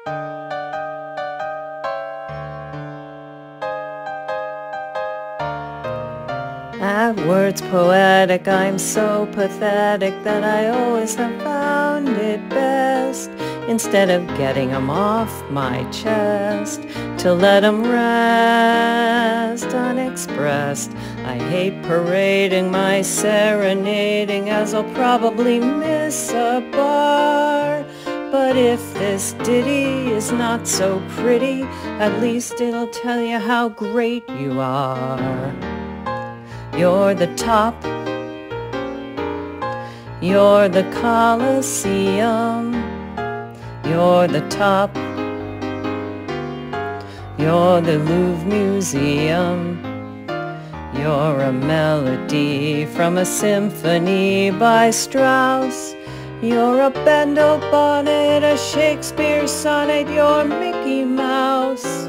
At words poetic, I'm so pathetic that I always have found it best, instead of getting 'em off my chest, to let 'em rest unexpressed. I hate parading my serenading, as I'll probably miss a bar. But if this ditty is not so pretty, at least it'll tell you how great you are. You're the top, you're the Colosseum, you're the top, you're the Louvre Museum, you're a melody from a symphony by Strauss, you're a Bendel bonnet, a Shakespeare sonnet, you're Mickey Mouse.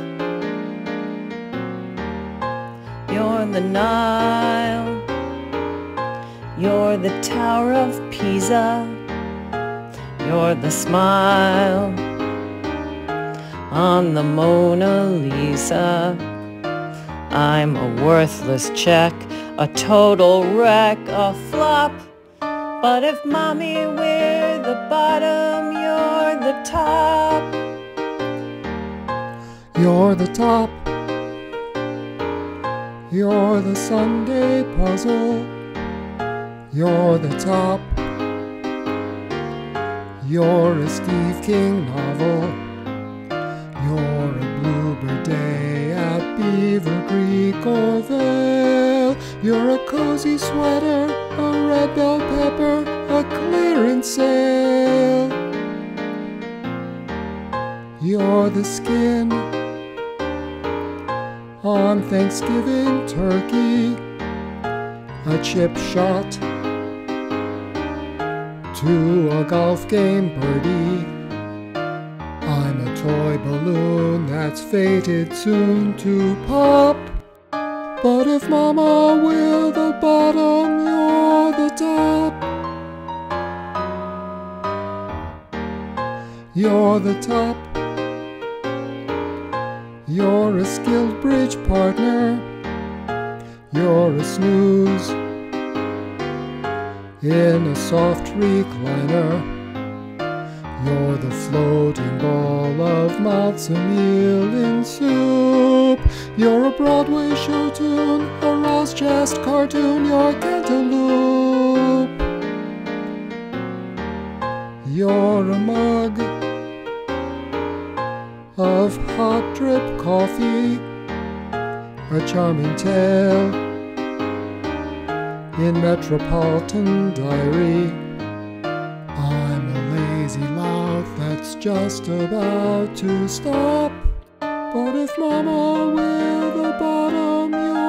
You're the Nile, you're the Tower of Pisa, you're the smile on the Mona Lisa. I'm a worthless check, a total wreck, a flop. But if mommy, we're the bottom, you're the top. You're the top, you're the Sunday puzzle, you're the top, you're a Steve King novel, you're a bluebird day at Beaver Creek or Vale, you're a cozy sweater, a red bell pepper, a clearance sale. You're the skin on Thanksgiving turkey, a chip shot to a golf game birdie. I'm a toy balloon that's fated soon to pop. But if mama will the bottom, you're the top. You're the top, you're a skilled bridge partner, you're a snooze in a soft recliner, you're the floating ball of matzo meal in soup, you're a Broadway show tune, a Ross Chest cartoon, you're Cantaloupe. You're a mug of hot drip coffee, a charming tale in Metropolitan Diary. I'm a lazy lout that's just about to stop, but if mama will the bottom, you're